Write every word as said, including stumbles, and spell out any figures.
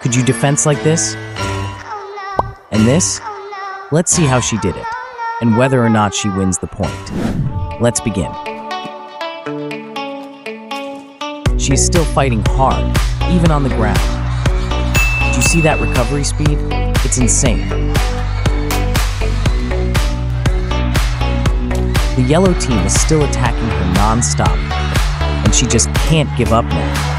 Could you defense like this? And this? Let's see how she did it, and whether or not she wins the point. Let's begin. She is still fighting hard, even on the ground. Do you see that recovery speed? It's insane. The yellow team is still attacking her non-stop, and she just can't give up now.